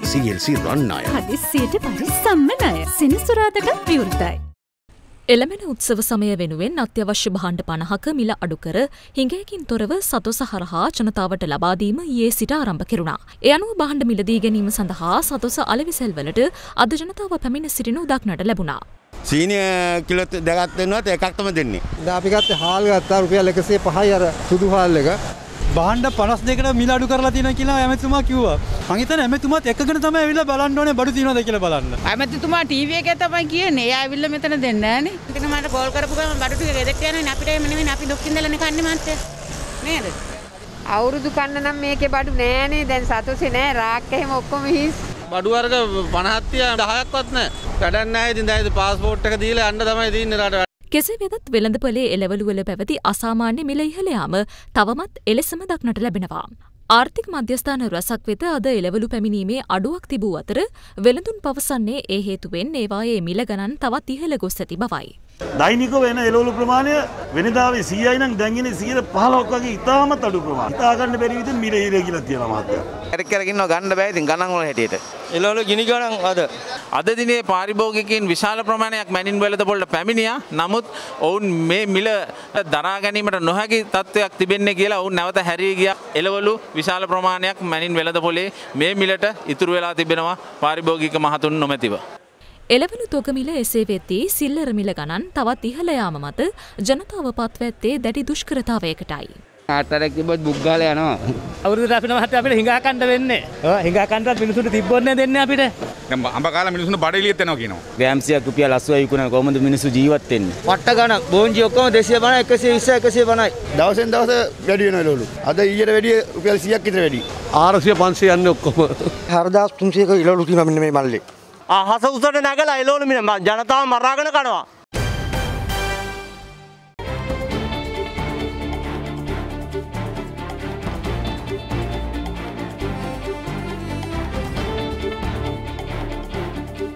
CLC රන් ණය. හදිස්සියට පරිස්සම්ම ණය. සෙනසුරාදාට විවෘතයි. එළමෙන උත්සව සමය වෙනුවෙන් අත්‍යවශ්‍ය භාණ්ඩ 50ක මිල අඩු කර හිඟයකින් තොරව සතොස හරහා ජනතාවට ලබා දීම ඊයේ සිට ආරම්භ කෙරුණා. ඒ අනුව භාණ්ඩ මිලදී ගැනීම සඳහා සතොස අලෙවිසැල් වලට අද ජනතාව පැමිණ සිටිනු දක්නට ලැබුණා. සීනි කිලෝ දෙකක් දෙන්නවත් එකක් තමයි දෙන්නේ. දැන් අපි ගත්තේ හාල් ගත්තා රුපියල් 105යි අර සුදු හාල් එක. භාණ්ඩ 52කට මිල අඩු කරලා තියෙනවා කියලා ඇමතිතුමා කිව්වා. මං හිතන්නේ ඇමතිතුමාත් එක්කගෙන තමයි ඇවිල්ලා බලන්න ඕනේ බඩු තියනවද කියලා බලන්න. ඇමතිතුමා ටීවී එකේ තමයි කියන්නේ. එයා ඇවිල්ලා මෙතන දෙන්නේ නැහනේ. ඉතින් මට කෝල් කරපු ගමන් බඩු ටික ගෙදරට යනවා. අපිට එහෙම නෙමෙයි. අපි දුක්ඛින්දලනේ කන්නේ මන්ට. නේද? අවුරුදු කන්න නම් මේකේ බඩු නෑනේ. දැන් සතොසේ නෑ. රාක්ක එහෙම ඔක්කොම හිස්. බඩු වර්ග 50ක් 10ක්වත් නැහැ. වැඩක් නැහැ. ඉතින් දැන් පාස්පෝර්ට් එක දීලා යන්න තමයි තියෙන්නේ රට. කෙසේ වෙතත් වෙළඳපොලේ එළවලු වල පැවති අසාමාන්‍ය මිල ඉහළ යාම තවමත් එලෙසම දක්නට ලැබෙනවා. ආර්ථික මධ්‍යස්ථාන රැසක් වෙත අද එළවලු පැමිණීමේ අඩුවක් තිබූ අතර වෙළඳුන් පවසන්නේ ඒ හේතුවෙන් ඒවායේ මිල ගණන් තවත් ඉහළ ගොස් ඇති බවයි. දෛනිකව වෙන එළවලු ප්‍රමාණය වෙනදාවේ 100යි නම් දැන් ඉන්නේ 115ක් වගේ ඉතාමත් අඩු ප්‍රමාණයක්. හිතා ගන්න බැරි විදිහට මිල ඉර කියලා තියෙනවා මහත්තයා. කරක් ඉන්නව ගන්න බෑ ඉතින් ගණන් වල හැටියට. එළවලු ගිනි ගණන් අද දිනේ පාරිභෝගිකයින් විශාල ප්‍රමාණයක් මැනින් වෙළඳපොළට පැමිණියා. නමුත් ඔවුන් මේ මිල දරා ගැනීමට නොහැකි තත්ත්වයක් තිබෙන්නේ කියලා ඔවුන් නැවත හැරී ගියා. එළවලු විශාල ප්‍රමාණයක් මැනින් වෙළඳපොලේ මේ මිලට ඉතුරු වෙලා තිබෙනවා පාරිභෝගික මහතුන් නොමැතිව. එළවලු තොග මිල එසේ වෙද්දී සිල්ලර මිල ගණන් තවත් ඉහළ යාම මත ජනතාව පත්වැත්තේ දැඩි දුෂ්කරතාවයකටයි. ආටරක් තිබ්බොත් බුක් ගාලා යනවා. අවුරුද්දට අපිට මහත්තයා අපිට හිඟා කන්න වෙන්නේ. හිඟා කන්නත් මිනිසුන්ට තිබ්බොත් දෙන්නේ අපිට. දැන් අඹ කාලා මිනිසුන්ට බඩ එළියට යනවා කියනවා. ග්‍රෑම් 100ක් රුපියල් 80යි විකුණන කොහොමද මිනිස්සු ජීවත් වෙන්නේ? වට්ට ගණන් බෝන්ජි ඔක්කොම 250 120 150යි. දවසෙන් දවස වැඩි වෙනවා එළවලු. අද ඊට වැඩිය රුපියල් 100ක් විතර වැඩි. 400 500 යන්නේ ඔක්කොම. 4300ක එළවලු තියෙනවා මෙන්න මේ මල්ලේ. හස උසට නැගලා එළවලු මිල ජනතාව මරාගෙන කනවා.